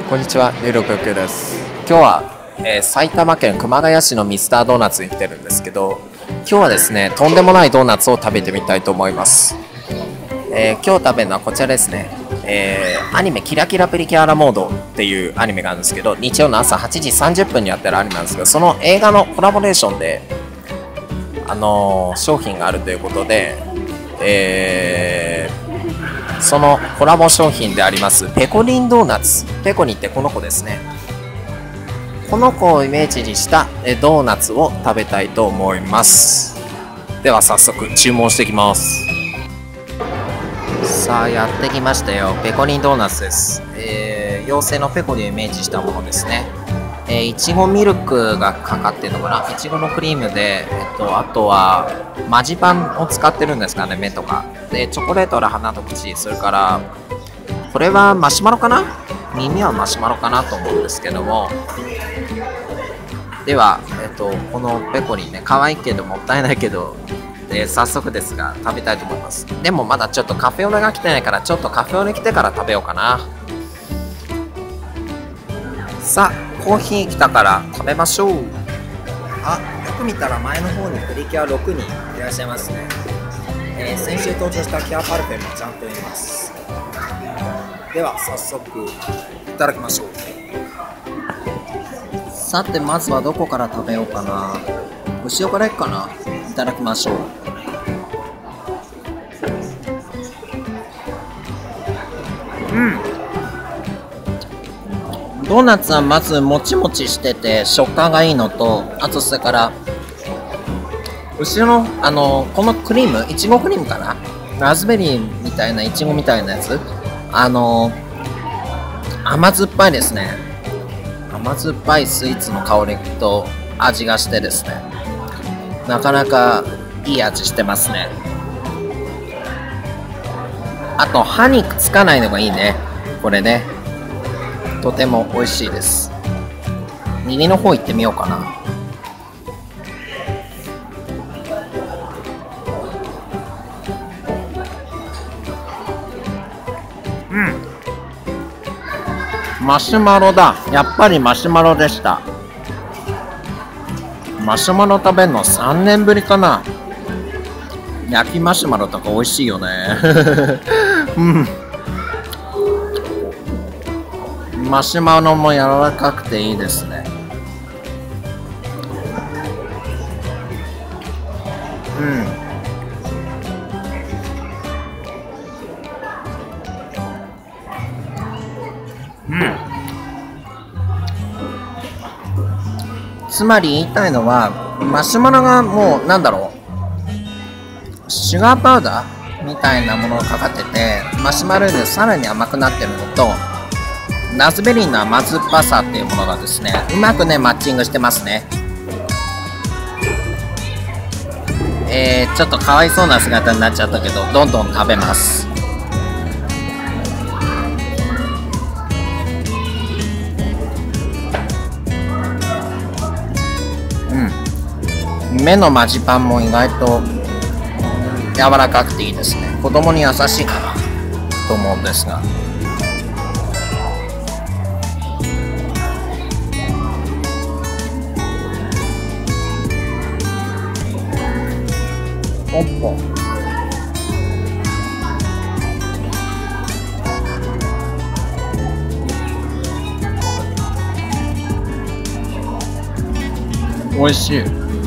こんにちは、269です。今日は、埼玉県熊谷市のミスタードーナツに来てるんですけど、今日はですね、とんでもないドーナツを食べてみたいと思います。今日食べるのはこちらですね。アニメキラキラプリキュアラモードっていうアニメがあるんですけど、日曜の朝8時30分にやってるアニメなんですけど、その映画のコラボレーションで、商品があるということで、そのコラボ商品でありますペコリンドーナツ、ペコリンってこの子ですね。この子をイメージにしたドーナツを食べたいと思います。では早速注文していきます。さあやってきましたよ、ペコリンドーナツです。妖精のペコリンをイメージしたものですね。いちごミルクがかかってるのかな、いちごのクリームで、あとはマジパンを使ってるんですかね、目とかでチョコレートの花と口、それからこれはマシュマロかな、耳はマシュマロかなと思うんですけども、では、このペコリンね、可愛いけどもったいないけど、早速ですが食べたいと思います。でもまだちょっとカフェオレが来てないから、ちょっとカフェオレ来てから食べようかな。さあコーヒー来たから食べましょう。あ、よく見たら前の方にプリキュア6人いらっしゃいますね。先週登場したキュアパルフェもちゃんといます。では早速いただきましょう。さてまずはどこから食べようかな。後ろからいくかな。いただきましょう。ドーナツはまずもちもちしてて食感がいいのと、あとそれから後ろのこのクリーム、いちごクリームかな、ラズベリーみたいな、いちごみたいなやつ、甘酸っぱいですね。甘酸っぱいスイーツの香りと味がしてですね、なかなかいい味してますね。あと歯にくっつかないのがいいね、これね。とても美味しいです。右の方行ってみようかな。マシュマロだ。やっぱりマシュマロでした。マシュマロ食べるの3年ぶりかな。焼きマシュマロとか美味しいよね。マシュマロも柔らかくていいですね。つまり言いたいのは、マシュマロがもうなんだろう、シュガーパウダーみたいなものがかかってて、マシュマロよりさらに甘くなってるのと、ラズベリーの甘酸っぱさっていうものがですね、うまくねマッチングしてますね。ちょっとかわいそうな姿になっちゃったけど、どんどん食べます。目のマジパンも意外と柔らかくていいですね。子供に優しいかなと思うんですが。おっぽ。おいしい。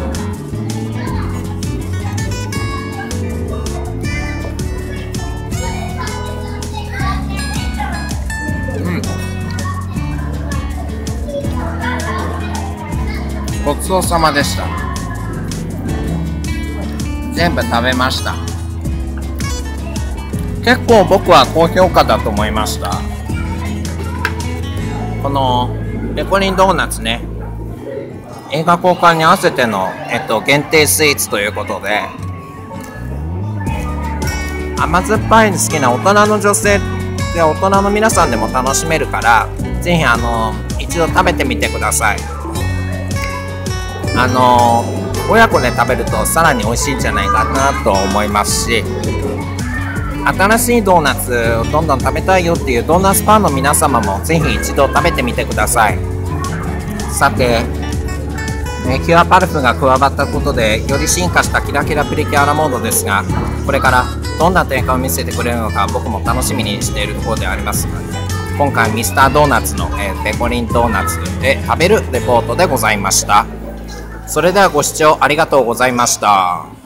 ごちそうさまでした。全部食べました。結構僕は高評価だと思いました。このペコリンドーナツね、映画公開に合わせての、限定スイーツということで、甘酸っぱいの好きな大人の女性で大人の皆さんでも楽しめるから、ぜひ一度食べてみてください。親子で食べるとさらに美味しいんじゃないかなと思いますし、 新しいドーナツをどんどん食べたいよっていうドーナツファンの皆様もぜひ一度食べてみてください。さて、キュアパルフが加わったことでより進化したキラキラプリキュアラモードですが、これからどんな展開を見せてくれるのか僕も楽しみにしているところでありますが、今回ミスタードーナツの、ペコリンドーナツで食べるレポートでございました。それではご視聴ありがとうございました。